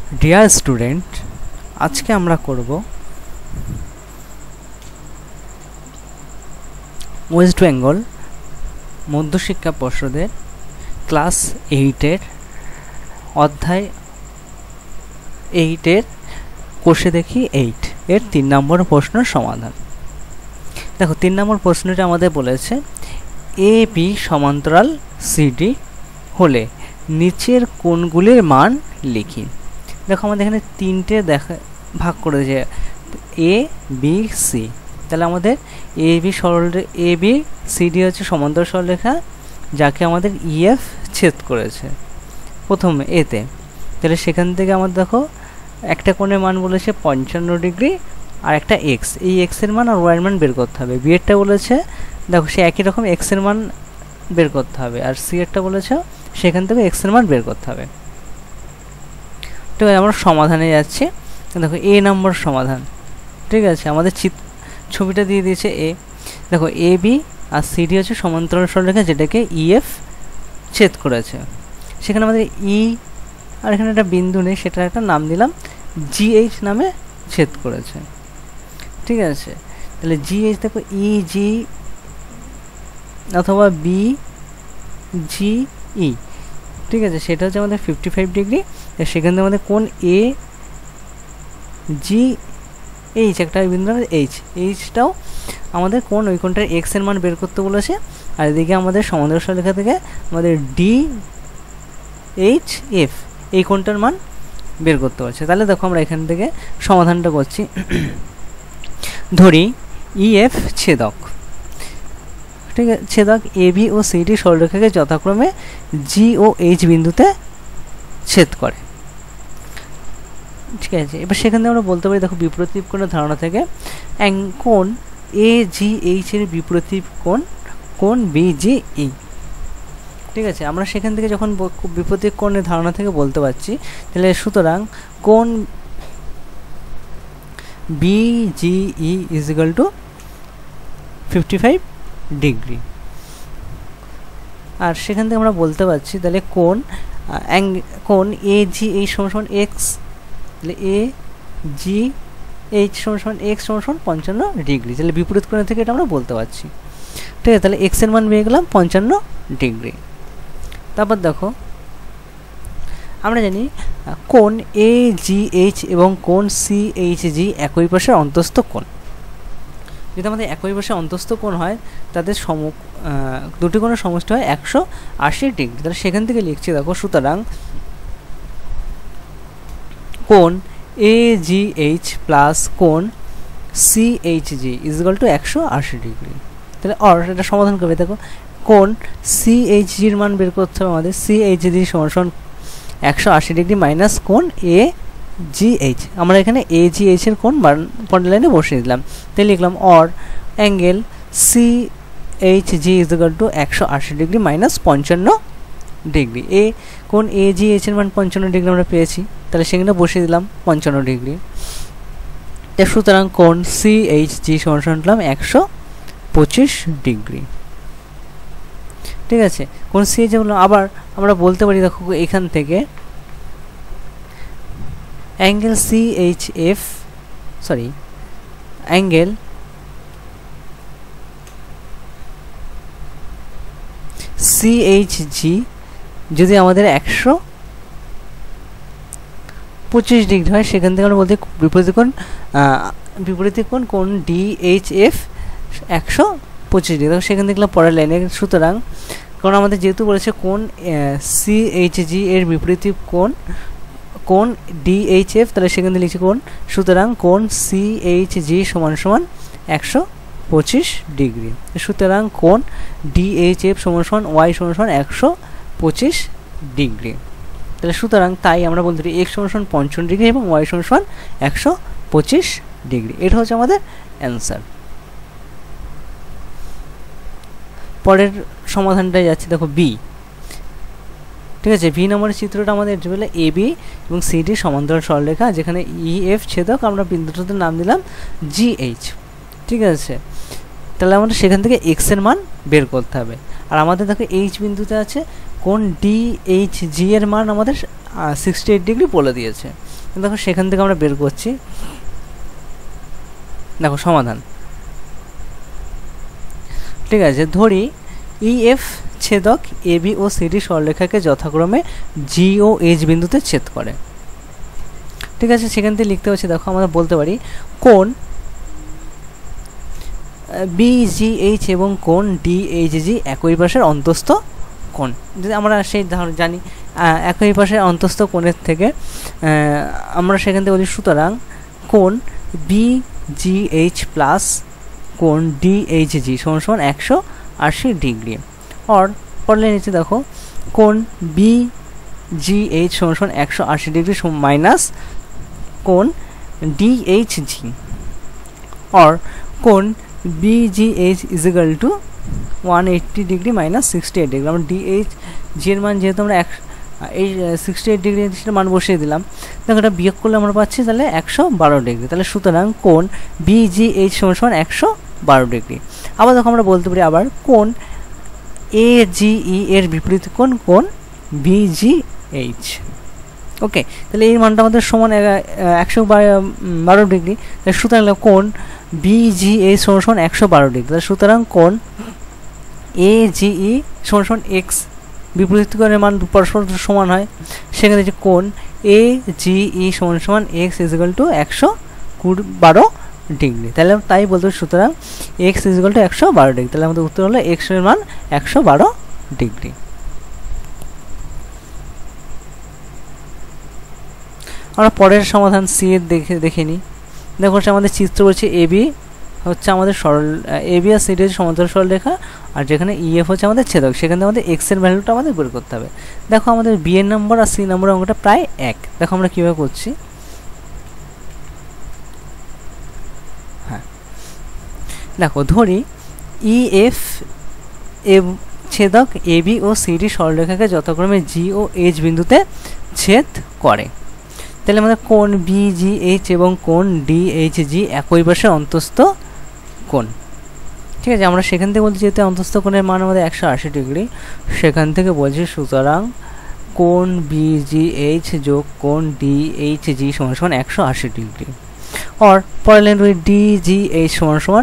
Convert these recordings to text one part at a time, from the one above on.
Dear student, আজকে আমরা করব ওয়েস্ট বেঙ্গল মধ্যশিক্ষা পর্ষদের ক্লাস 8-এর অধ্যায় 8-এর কোষে দেখি 8 এর 3 নম্বর প্রশ্নের সমাধান। দেখো 3 নম্বর প্রশ্নটা আমাদের বলেছে এ বি সমান্তরাল সিডি হলে নিচের কোণগুলির মান লিখি। দেখো আমাদের এখানে তিনটে ভাগ করে যে এ বি সি, তাহলে আমাদের এ বি সিডি হচ্ছে সমান্তরাল সরলরেখা যাকে আমাদের ইএফ ছেদ করেছে প্রথম এতে। তাহলে সেখান থেকে আমাদের দেখো একটা কোণের মান বলেছে 55 ডিগ্রি আর একটা এক্স, এই এক্সের মান আর ওয়াইয়ের মান বের করতে হবে। বি এরটা বলেছে দেখো সে একই রকম এক্সের মান বের করতে হবে, আর সি এরটা বলেছে সেখান থেকে এক্সের মান বের করতে হবে। ঠিক আছে, আমরা সমাধানে যাচ্ছি। দেখো এ নম্বর সমাধান, ঠিক আছে, আমাদের ছবিটা দিয়ে দিয়েছে এ। দেখো এ বি আর সিডি হচ্ছে সমান্তরাল সরলরেখা যেটাকে ইএফ ছেদ করেছে। সেখানে আমাদের ই আর এখানে একটা বিন্দু নেই, সেটা একটা নাম দিলাম জিএইচ নামে ছেদ করেছে। ঠিক আছে, তাহলে জিএইচ দেখো ই জি অথবা বি জি ই, ঠিক আছে, সেটা হচ্ছে আমাদের 55 ডিগ্রি। সেখান থেকে আমাদের কোণ এ জি এইচ একটা বিন্দু এইচটাও আমাদের কোণ ওই কোণটার এক্স এর মান বের করতে বলেছে। আর এদিকে আমাদের সমান্তরাল সরলরেখা থেকে আমাদের ডি এইচ এফ এই কোণটার মান বের করতে বলছে। তাহলে দেখো আমরা এখান থেকে সমাধানটা করছি। ধরি ইএফ ছেদক, ঠিক আছে, ছেদক এ বি ও সিডি সরলরেখাকে যথাক্রমে জি ও এইচ বিন্দুতে ছেদ করে। ঠিক আছে, এবার সেখান থেকে আমরা বলতে পারি দেখো বিপরীত কোণের ধারণা থেকে কোণ এ জি এইচ এর বিপরীত কোণ বি জি ই। ঠিক আছে, আমরা সেখান থেকে যখন বিপরীত কোণের ধারণা থেকে বলতে পারছি, তাহলে সুতরাং কোণ B G E is equal to 55 degree. আর সেখান থেকে আমরা বলতে পারছি তাহলে কোণ এ জি এইচ সমান এক্স, তাহলে এ জি এইচ সমান এক্স সমান 55 ডিগ্রি। তাহলে বিপরীত কোণ থেকে এটা আমরা বলতে পারছি। ঠিক আছে, তাহলে এক্স এর মান পেয়ে গেলাম 55 ডিগ্রি। তারপর দেখো আমরা জানি কোণ এ জি এইচ এবং কোণ সি এইচ জি একই পাশের অন্তস্থ কোণ। যদি আমাদের একই পাশে অন্তস্থ কোণ হয় তাদের দুটি কোণের সমষ্টি হয় 180 ডিগ্রি। তাহলে সেখান থেকে লিখছি দেখো সুতরাং কোণ এ জি এইচ প্লাস কোণ C H G is equal to 180 degree. তাহলে এটা সমাধান করবে। দেখো কোণ সি এইচ জির মান বের করতে হবে আমাদের। সি এইচ জি সমান 180 ডিগ্রি মাইনাস কোণ এ জি এইচ। আমরা এখানে এ জি এইচ এর কোণ পরের লাইনে বসিয়ে দিলাম। তাই লিখলাম angle C H G is equal to 180 degree minus 55 degree. কোণ এ জি এইচ এর মান 55 ডিগ্রি আমরা পেয়েছি, তাহলে সেখানে বসিয়ে দিলাম 55 ডিগ্রি। সুতরাং কোণ সি এইচ জি সমান 125 ডিগ্রি। ঠিক আছে, কোণ সি এইচ বললাম। আবার আমরা বলতে পারি দেখো এখান থেকে angle C H F angle C H G যদি আমাদের 125 ডিগ্রি হয়, সেখান থেকে আমরা বলতে বিপরীত কোণ ডি এইচ এফ 125 ডিগ্রি। সেখান থেকে পরের লাইনে সুতরাং কারণ আমাদের যেহেতু বলেছে কোণ সি এইচ জি এর বিপরীত কোণ ডি এইচ এফ, তাহলে সেখান থেকে লিখছি কোণ, সুতরাং কোণ সি এইচ জি সমান 125 ডিগ্রি। সুতরাং কোণ ডি এইচ এফ সমান ওয়াই সমান 125 ডিগ্রি। তাহলে সুতরাং তাই আমরা বলতে পারি এক্স সমান 55 ডিগ্রি এবং ওয়াই সমান 125 ডিগ্রি। এটা হচ্ছে আমাদের অ্যান্সার। পরের সমাধানটাই যাচ্ছে দেখো বি। ঠিক আছে, বি নম্বরের চিত্রটা আমাদের বলে এ বি এবং সিডি সমান্তরাল সরলরেখা যেখানে ই এফ ছেদক, আমরা বিন্দুটাতে নাম দিলাম জি এইচ। ঠিক আছে, তাহলে আমাদের সেখান থেকে এক্স এর মান বের করতে হবে। আর আমাদের দেখো এইচ বিন্দুতে আছে কোণ ডি এইচ জি এর মান আমাদের 68 ডিগ্রি বলে দিয়েছে। দেখো সেখান থেকে আমরা বের করছি। দেখো সমাধান, ঠিক আছে। ধরি EF ছেদক AB ও CD সরলরেখাকে যথাক্রমে G ও H বিন্দুতে ছেদ করে, ঠিক আছে। সেখান থেকে লিখতে হচ্ছে, দেখো আমরা বলতে পারি কোণ BGH এবং কোণ DHG একই পাশের অন্তস্থ কোণ। যদি আমরা সেই জানি একই পাশের অন্তস্থ কোণের থেকে আমরা সেখান থেকে বলি সুতরাং কোণ BGH প্লাস কোণ DHG সমান 180 ডিগ্রি। অর পড়লে নিচে দেখো কোণ BGH সমান 180 ডিগ্রি মাইনাস কোণ DHG, অর কোণ BGH is equal to 180 degree minus 68 degree. আমরা DHG এর মান যেহেতু আমরা এই 68 ডিগ্রি মান বসিয়ে দিলাম, দেখো এটা বিয়োগ করলে আমরা পাচ্ছি তাহলে 112 ডিগ্রি। তাহলে সুতরাং কোণ BGH সমান 112 ডিগ্রি। আবার দেখো আমরা বলতে পারি আবার কোণ AGE এর বিপরীত কোণ BGH। ওকে, তাহলে এই মানটা আমাদের সমান 112 ডিগ্রি। তাহলে সুতরাং কোণ BGH সমান 112 ডিগ্রি। তাহলে সুতরাং কোণ AGE সমান x, বিপরীত কোণের মান পরস্পর সমান হয়, সেখানে যে কোণ AGE সমান x is equal to 112 degree. তাহলে তাই বলতে সুতরাং x is equal to 112 degree. তাহলে আমাদের উত্তর হলো x এর মান 112 ডিগ্রি। আমরা পরের সমাধান সি এর দেখে নিই। দেখো হচ্ছে আমাদের চিত্র বলছে AB হচ্ছে আমাদের AB আর CD হচ্ছে সমান্তরাল সরলরেখা, আর যেখানে EF হচ্ছে আমাদের ছেদক, সেখানে আমাদের x এর ভ্যালুটা আমাদের বের করতে হবে। দেখো আমাদের B এর নম্বর আর C নম্বরের অঙ্কটা প্রায় এক। দেখো আমরা কীভাবে করছি, হ্যাঁ দেখো ধরি EF ছেদক AB ও CD সরলরেখাকে যথাক্রমে G ও H বিন্দুতে ছেদ করে। তাহলে আমাদের কোণ BGH এবং কোণ DHG একই পাশের অন্তস্থ কোণ, ঠিক আছে। আমরা সেখান থেকে বলছি যেহেতু অন্তস্থ কোণের মান আমাদের 180 ডিগ্রি, সেখান থেকে বলছি সুতরাং কোণ BGH যোগ কোণ DHG সমান 180 ডিগ্রি। और পরের লাইন রই DGH সমান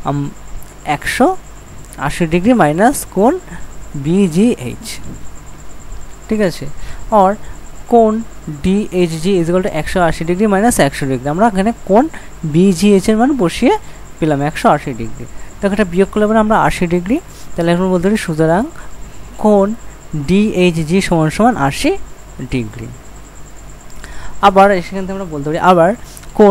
180 ডিগ্রি মাইনাস কোণ BGH, ঠিক আছে। और কোণ DHG is equal to 180 degree minus 100 degree. আমরা এখানে কোণ BGH এর মান বসিয়ে পেলাম 180 ডিগ্রি। দেখো এটা বিয়োগ করলে আমরা 80 ডিগ্রি। তাহলে এখন বলতে পারি সুতরাং কোণ DHG সমান 80 ডিগ্রি। আবার সেখান থেকে আমরা বলতে পারি আবার কোণ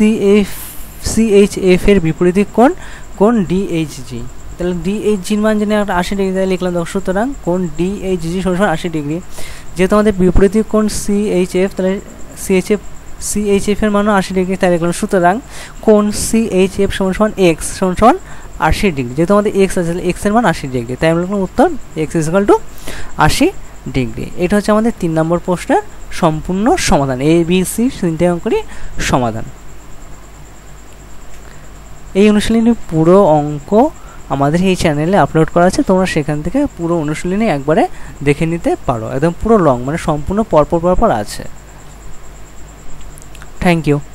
CHF এর বিপরীত কোণ DHG। তাহলে DHG এর মান জেনে 80 ডিগ্রি, তাহলে লিখলাম। দেখো সুতরাং কোণ DHG সমান 80 ডিগ্রি। যেহেতু আমাদের বিপরীত কোণ CHF, তাহলে CHF এর মানও 80 ডিগ্রি, তাই লিখলাম। সুতরাং কোণ CHF সমান x সমান 80 ডিগ্রি। যেহেতু আমাদের x আছে, তাহলে x এর মান 80 ডিগ্রি, তাই আমরা লিখলাম উত্তর x is equal to 80 degree. এটা হচ্ছে আমাদের 3 নম্বর প্রশ্নের সম্পূর্ণ সমাধান, ABC 3টে অঙ্কেরই সমাধান। এই অনুশীলনী পুরো অঙ্ক আমাদের এই চ্যানেলে আপলোড করা আছে, তোমরা সেখান থেকে পুরো অনুশীলনী একবারে দেখে নিতে পারো। একদম পুরো লং, মানে সম্পূর্ণ পরপর আছে। Thank you.